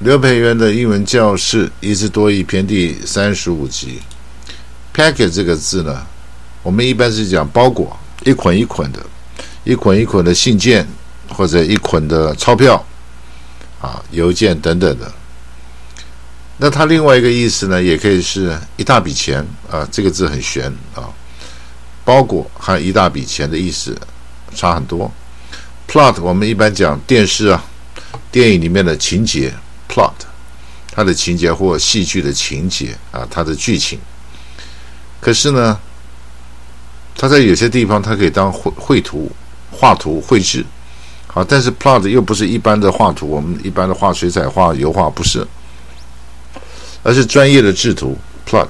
刘培元的英文教室一字多义篇第35集。packet 这个字呢，我们一般是讲包裹，一捆一捆的，一捆一捆的信件或者一捆的钞票邮件等等的。那它另外一个意思呢，也可以是一大笔钱这个字很玄包裹和一大笔钱的意思差很多。plot 我们一般讲电视电影里面的情节 plot， 它的情节或戏剧的情节它的剧情。可是呢，它在有些地方它可以当绘图、画图、绘制但是 plot 又不是一般的画图，我们一般的画水彩画、油画不是，而是专业的制图 plot。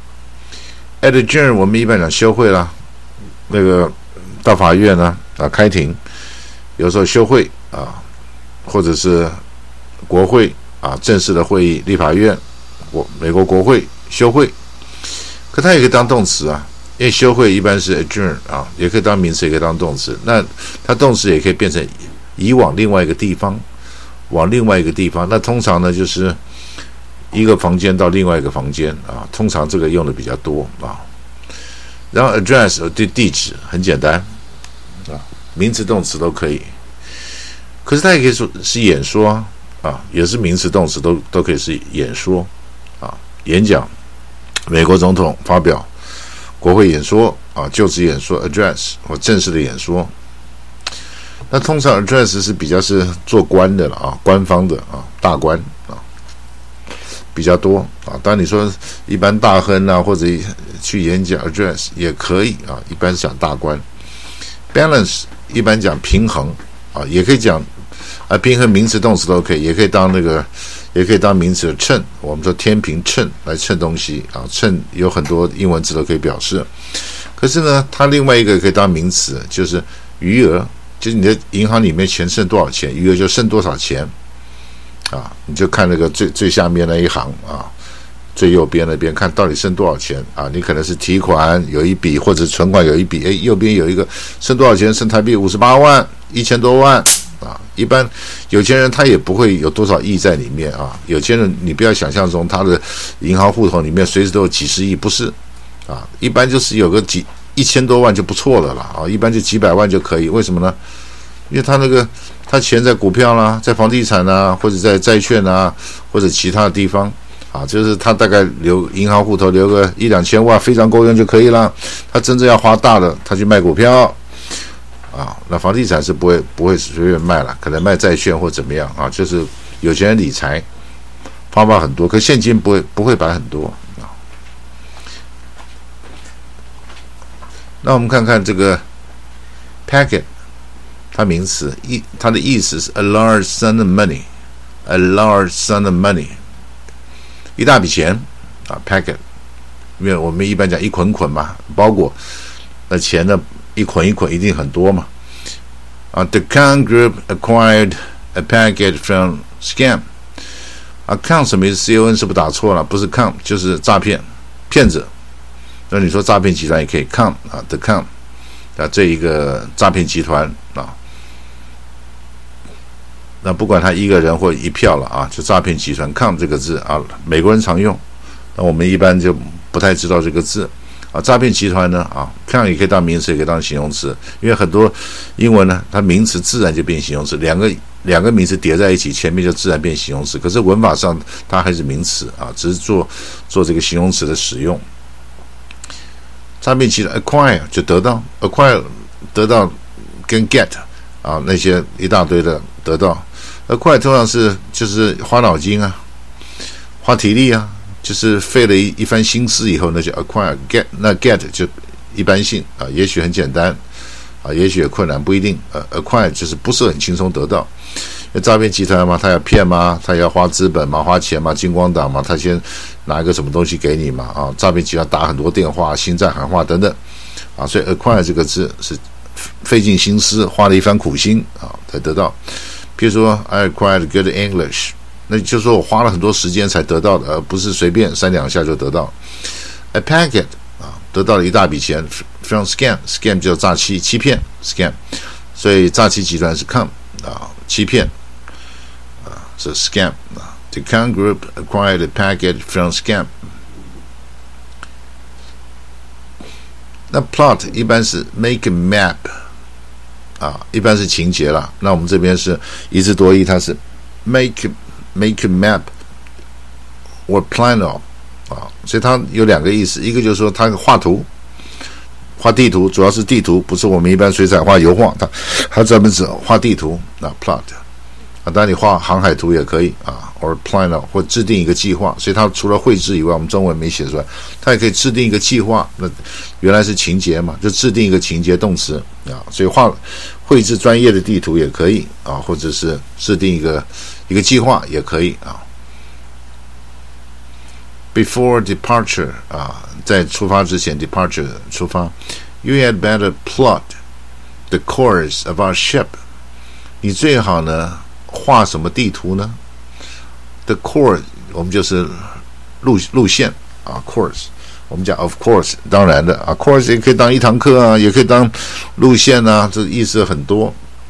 adjourn 我们一般讲休会啦，那个到法院开庭，有时候休会或者是国会正式的会议，立法院美国国会休会。可它也可以当动词因为休会一般是 adjourn 也可以当名词，也可以当动词。那它动词也可以变成移往另外一个地方，往另外一个地方。那通常呢就是一个房间到另外一个房间通常这个用的比较多然后 address 地址很简单名词动词都可以。可是它也可以说是演说也是名词动词都可以是演说演讲。美国总统发表国会演说就职演说 address 或正式的演说。那通常 address 是比较是做官的了官方的大官比较多当然你说一般大亨或者去演讲 address 也可以一般是讲大官。balance 一般讲平衡也可以讲平衡名词动词都可以，也可以当也可以当名词的称，我们说天平称来称东西称有很多英文字都可以表示。可是呢，它另外一个可以当名词，就是余额，就是你的银行里面钱剩多少钱，余额就剩多少钱你就看那个最下面那一行最右边那边看到底剩多少钱你可能是提款有一笔，或者存款有一笔，右边有一个剩多少钱，剩台币58万，1000多万一般有钱人他也不会有多少亿在里面有钱人你不要想象中他的银行户头里面随时都有几十亿，不是一般就是有个1000多万就不错了啦一般就几百万就可以。为什么呢？因为他钱在股票啦，在房地产或者在债券或者其他的地方就是他大概留银行户头留个1-2千万非常够用就可以了。他真正要花大的，他去卖股票那房地产是不会随便卖了，可能卖债券或怎么样就是有钱人理财方法很多，可现金不会摆很多那我们看看这个 packet， 它名词它的意思是 a large sum of money， a large sum of money， 一大笔钱packet， 因为我们一般讲一捆捆嘛，包裹，那钱呢一捆一捆一定很多嘛The Khan Group acquired a packet from scam。 Con 什么意思？ CON 是不打错了，不是 Con 就是诈骗骗子。那你说诈骗集团也可以 Con The Con 这一个诈骗集团那不管他一个人或一票了就诈骗集团 Con 这个字美国人常用，那我们一般就不太知道这个字诈骗集团呢Con 也可以当名词，也可以当形容词，因为很多英文呢，它名词自然就变形容词，两个名词叠在一起，前面就自然变形容词。可是文法上它还是名词只是做这个形容词的使用。诈骗集团 acquire 就得到 ，acquire 得到跟 get 那些一大堆的得到 ，acquire 通常就是花脑筋花体力就是费了一番心思以后，那就 acquire get， 那 get 就一般性也许很简单也许也困难，不一定acquire 就是不是很轻松得到。因为诈骗集团嘛，他要骗嘛，他要花资本嘛，花钱嘛，金光党嘛，他先拿一个什么东西给你嘛诈骗集团打很多电话，心脏喊话等等所以 acquire 这个字是费尽心思，花了一番苦心才得到。比如说 I acquired good English， 那就是说我花了很多时间才得到的，而不是随便3-2下就得到。A packet 得到了一大笔钱 from scam 叫诈欺欺骗 scam， 所以诈欺集团是 con 欺骗是 scam The Khan Group acquired a packet from Scam。那 plot 一般是 make a map 一般是情节啦。那我们这边是一字多义，它是 make a map or plan of 所以它有两个意思，一个就是说它画图。画地图主要是地图，不是我们一般水彩画、油画，它专门是画地图plot 当然你画航海图也可以or plan out 或制定一个计划，所以它除了绘制以外，我们中文没写出来，它也可以制定一个计划。那原来是情节嘛，就制定一个情节动词所以绘制专业的地图也可以或者是制定一个计划也可以Before departure 在出发之前 departure 出发 You had better plot the course of our ship 你最好呢画什么地图呢 The course 我们就是路线course 我们讲 of course 当然的course 也可以当一堂课也可以当路线这意思很多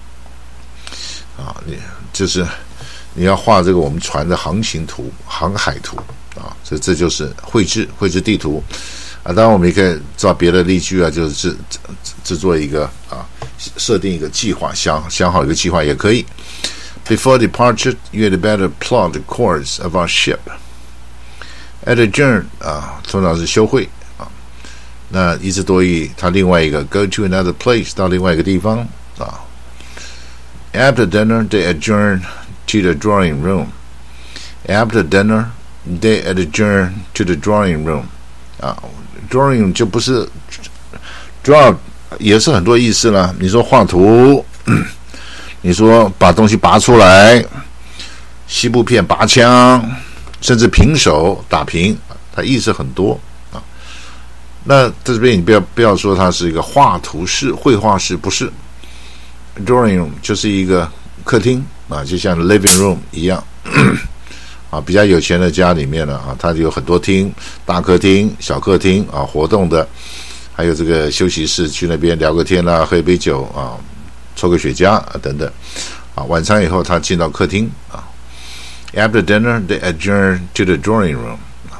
就是你要画这个我们船的航行图航海图所以这就是绘制地图当然我们也可以找别的例句就是制作一个设定一个计划想好一个计划也可以 Before departure you had better plot the course of our ship Adjourn 通常是休会那一字多义它另外一个 go to another place 到另外一个地方After dinner they adjourn to the drawing room After dinner they adjourn to the drawing room drawing room 就不是 draw 也是很多意思啦你说画图你说把东西拔出来西部片拔枪甚至平手打平它意思很多那在这边你不要说它是一个画图式绘画式不是 drawing room 就是一个客厅就像 living room 一样比较有钱的家里面呢它有很多厅大客厅小客厅活动的还有这个休息室去那边聊个天喝一杯酒抽个雪茄等等晚餐以后他进到客厅After dinner they adjourn to the drawing room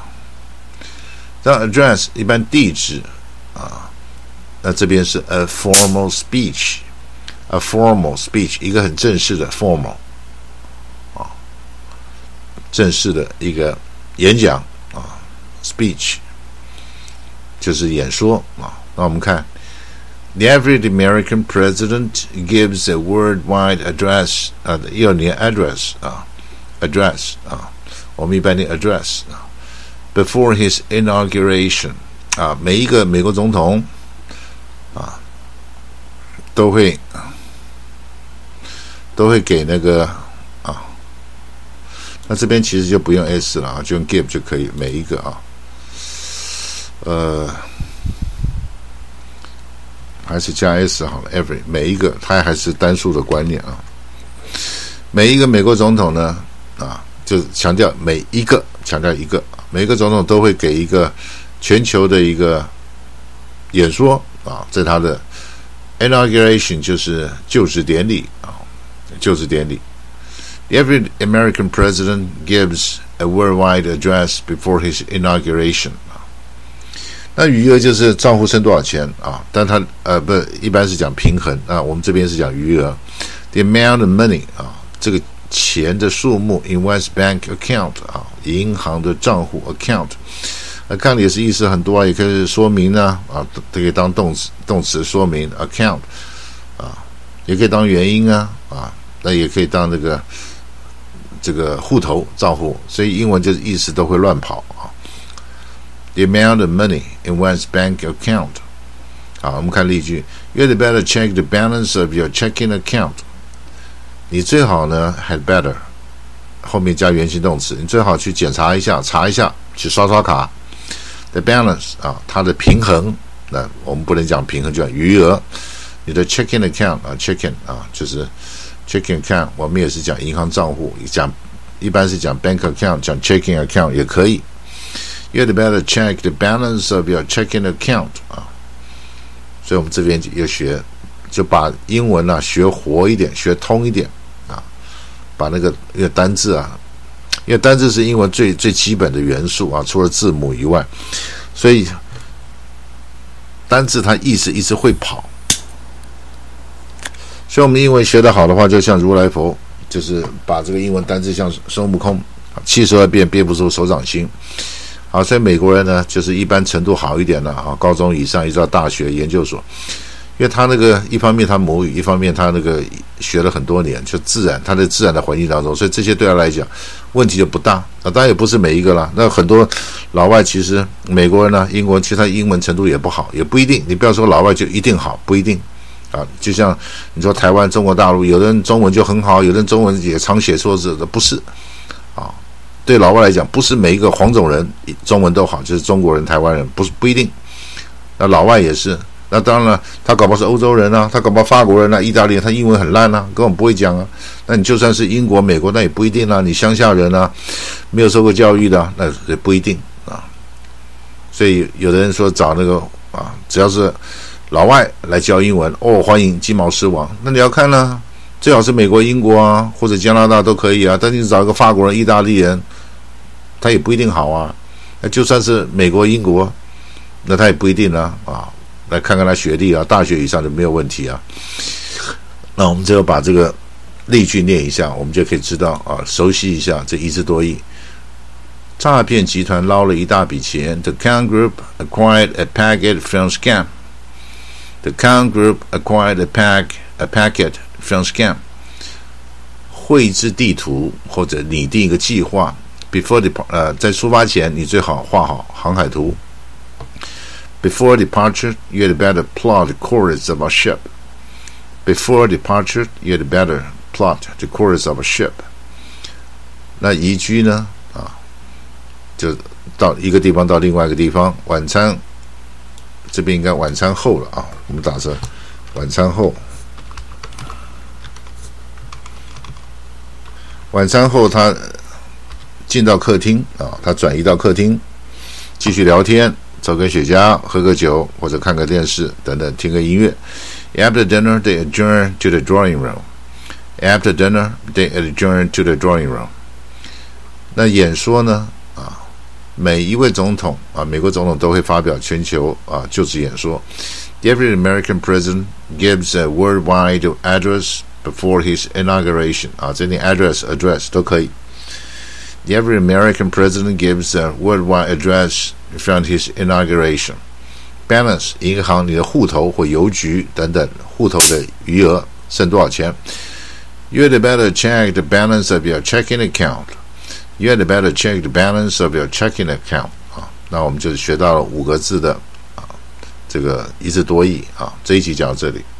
那 address 一般地址那这边是 a formal speech 一个很正式的 formal正式的一个演讲speech 就是演说那我们看 The average American president gives a worldwide address 要念 address 我们一般念 address before his inauguration 每一个美国总统都会给那个那这边其实就不用 s 了就用 give 就可以每一个还是加 s 好了 every 每一个它还是单数的观念每一个美国总统呢就强调每一个每一个总统都会给一个全球的一个演说在他的 inauguration 就是就职典礼Every American president gives a worldwide address before his inauguration 那余额就是账户剩多少钱但他不一般是讲平衡我们这边是讲余额 The amount of money 这个钱的数目 in one's bank account 银行的账户 account account 也是意思很多也可以说明都可以当动词说明 account 也可以当原因那也可以当这个户头账户所以英文就是意思都会乱跑The amount of money in one's bank account 我们看例句 You had better check the balance of your checking account 你最好呢 had better 后面加原形动词你最好去检查一下查一下去刷卡 The balance 它的平衡那我们不能讲平衡就讲余额你的 checking account checking 就是 checking account 我们也是讲银行账户一般是讲 bank account 讲 checking account 也可以 You had better check the balance of your checking account 所以我们这边就把英文学活一点学通一点把那个单字因为单字是英文最基本的元素啊，除了字母以外，所以单字它意思一直会跑。所以我们英文学得好的话，就像如来佛，就是把这个英文单字像孙悟空72变憋不住手掌心。好，所以美国人呢，就是一般程度好一点的啊，高中以上一直到大学研究所，因为他那个一方面他母语，一方面他那个学了很多年，就他在自然的环境当中，所以这些对他来讲问题就不大啊。当然也不是每一个啦，那很多老外其实美国人呢，英国其实他英文程度也不好，也不一定。你不要说老外就一定好，不一定啊。就像你说台湾、中国大陆，有的人中文就很好，有的人中文也常写错字，不是啊。对老外来讲，不是每一个黄种人中文都好，就是中国人、台湾人，不一定。那老外也是。那当然了，他搞不好是欧洲人啊，他搞不好法国人啊、意大利人，他英文很烂啊，根本不会讲啊。那你就算是英国、美国，那也不一定啊。你乡下人啊，没有受过教育的啊，那也不一定啊。所以有的人说找那个啊，只要是老外来教英文，欢迎鸡毛狮王。那你要看呢，最好是美国、英国啊，或者加拿大都可以啊。但你找一个法国人、意大利人，他也不一定好啊。那就算是美国、英国，那他也不一定啊。来看看他学历啊，大学以上就没有问题啊。那我们只有把这个例句念一下，我们就可以知道啊，熟悉一下这一字多义。诈骗集团捞了一大笔钱。The con group acquired a packet from scam. The con group acquired a packet from scam. 绘制地图或者拟定一个计划。在出发前，你最好画好航海图。Before departure, you had better plot the course of a ship. Before departure, you had better plot the course of a ship. 那移居呢？就到一个地方到另外一个地方。晚餐这边应该晚餐后了啊，我们打着晚餐后。晚餐后他进到客厅啊，他转移到客厅，继续聊天。抽根雪茄，喝个酒，或者看个电视等等，听个音乐。After dinner, they adjourn to the drawing room. After dinner, they adjourn to the drawing room. 那演说呢？每一位总统美国总统都会发表全球就职演说。Every American president gives a worldwide address before his inauguration. 这里 address 都可以。Every American president gives a worldwide address from his inauguration. Balance 银行你的户头或邮局等等户头的余额剩多少钱。You had better check the balance of your checking account. You had better check the balance of your checking account. 那我们就学到了5个字的这个一字多义这一集讲到这里。